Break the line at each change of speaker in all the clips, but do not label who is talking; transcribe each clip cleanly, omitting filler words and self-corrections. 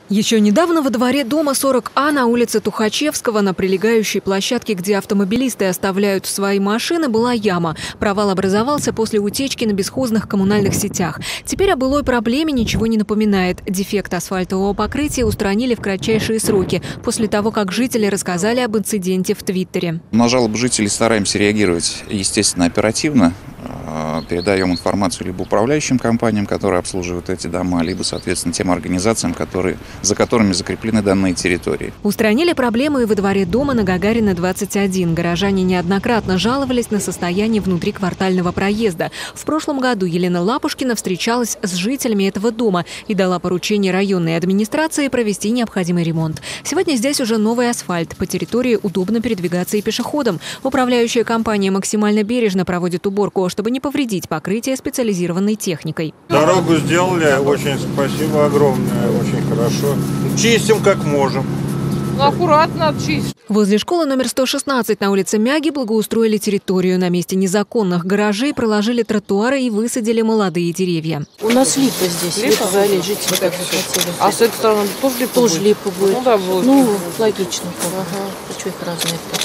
Еще недавно во дворе дома 40А на улице Тухачевского, на прилегающей площадке, где автомобилисты оставляют свои машины, была яма. Провал образовался после утечки на бесхозных коммунальных сетях. Теперь о былой проблеме ничего не напоминает. Дефект асфальтового покрытия устранили в кратчайшие сроки, после того, как жители рассказали об инциденте в Твиттере.
На жалобы жителей стараемся реагировать, естественно, оперативно. Передаем информацию либо управляющим компаниям, которые обслуживают эти дома, либо, соответственно, тем организациям, за которыми закреплены данные территории.
Устранили проблемы и во дворе дома на Гагарина, 21. Горожане неоднократно жаловались на состояние внутриквартального проезда. В прошлом году Елена Лапушкина встречалась с жителями этого дома и дала поручение районной администрации провести необходимый ремонт. Сегодня здесь уже новый асфальт. По территории удобно передвигаться и пешеходам. Управляющая компания максимально бережно проводит уборку, чтобы не повредить покрытие специализированной техникой.
Дорогу сделали, очень спасибо огромное, очень хорошо. Чистим как можем.
Аккуратно чистить.
Возле школы номер 116 на улице Мяги благоустроили территорию. На месте незаконных гаражей проложили тротуары и высадили молодые деревья.
У нас липа здесь, липа жители так захотели.
А с этой стороны тоже липа
тоже
будет?
Липа будет.
Ну да, будет.
Ну, логично. Ага. А что их разные-то?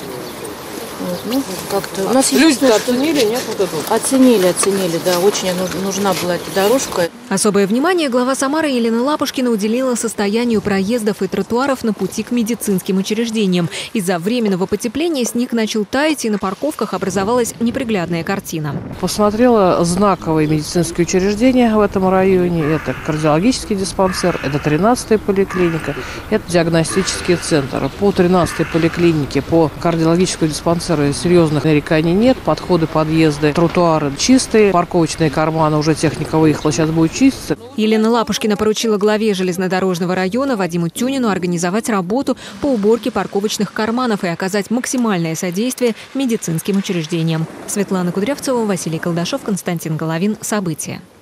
Вот, ну, как-то. У нас
Люди-то оценили, нет, вот эту?
Оценили, да. Очень нужна была эта дорожка.
Особое внимание глава Самары Елена Лапушкина уделила состоянию проездов и тротуаров на пути к медицинским учреждениям. Из-за временного потепления снег начал таять, и на парковках образовалась неприглядная картина.
Посмотрела знаковые медицинские учреждения в этом районе. Это кардиологический диспансер, это 13-я поликлиника, это диагностический центр. По 13-й поликлинике, по кардиологическому диспансеру серьезных нареканий нет. Подходы, подъезды, тротуары чистые, парковочные карманы, уже техника выехала, сейчас будет чиститься.
Елена Лапушкина поручила главе железнодорожного района Вадиму Тюнину организовать работу по уборке парковочных карманов и оказать максимальное содействие медицинским учреждениям. Светлана Кудрявцева, Василий Колдашов, Константин Головин. События.